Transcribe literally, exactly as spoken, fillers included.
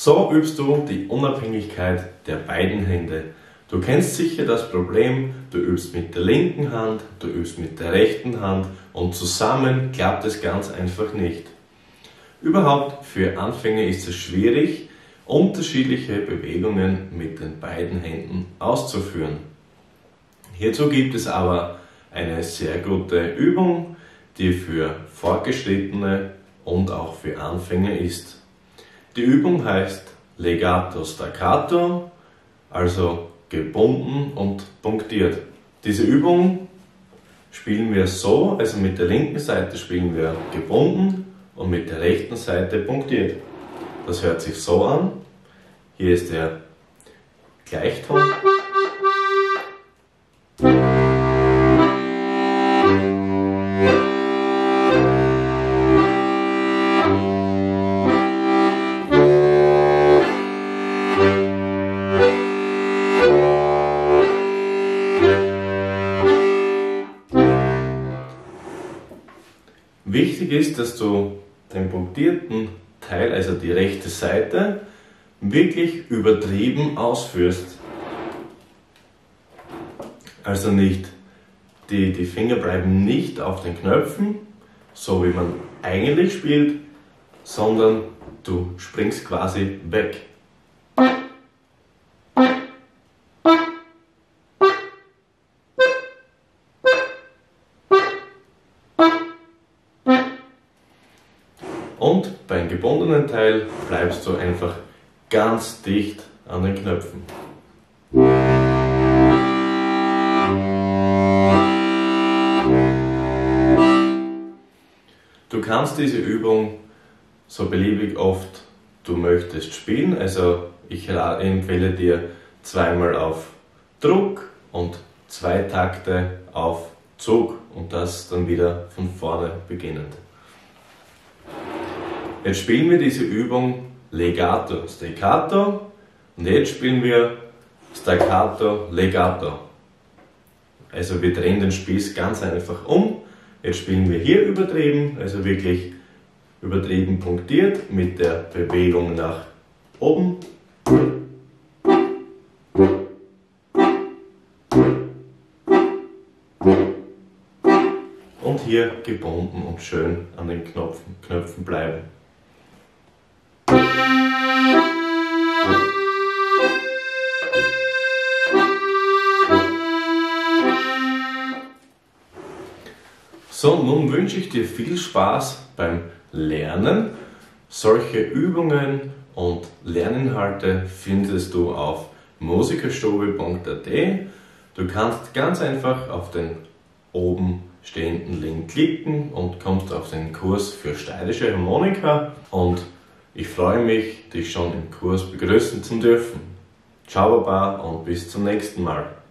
So übst du die Unabhängigkeit der beiden Hände. Du kennst sicher das Problem, du übst mit der linken Hand, du übst mit der rechten Hand und zusammen klappt es ganz einfach nicht. Überhaupt für Anfänger ist es schwierig, unterschiedliche Bewegungen mit den beiden Händen auszuführen. Hierzu gibt es aber eine sehr gute Übung, die für Fortgeschrittene und auch für Anfänger ist. Die Übung heißt Legato Staccato, also gebunden und punktiert. Diese Übung spielen wir so, also mit der linken Seite spielen wir gebunden und mit der rechten Seite punktiert. Das hört sich so an. Hier ist der Gleichton. Wichtig ist, dass du den punktierten Teil, also die rechte Seite, wirklich übertrieben ausführst. Also nicht, die, die Finger bleiben nicht auf den Knöpfen, so wie man eigentlich spielt, sondern du springst quasi weg. Und beim gebundenen Teil bleibst du einfach ganz dicht an den Knöpfen. Du kannst diese Übung so beliebig oft du möchtest spielen, also ich empfehle dir zweimal auf Druck und zwei Takte auf Zug und das dann wieder von vorne beginnend. Jetzt spielen wir diese Übung Legato Staccato und jetzt spielen wir Staccato Legato. Also wir drehen den Spieß ganz einfach um. Jetzt spielen wir hier übertrieben, also wirklich übertrieben punktiert mit der Bewegung nach oben. Und hier gebunden und schön an den Knöpfen, Knöpfen bleiben. So, nun wünsche ich dir viel Spaß beim Lernen. Solche Übungen und Lerninhalte findest du auf musikerstube punkt a t. Du kannst ganz einfach auf den oben stehenden Link klicken und kommst auf den Kurs für steirische Harmonika. Und ich freue mich, dich schon im Kurs begrüßen zu dürfen. Ciao Baba und bis zum nächsten Mal.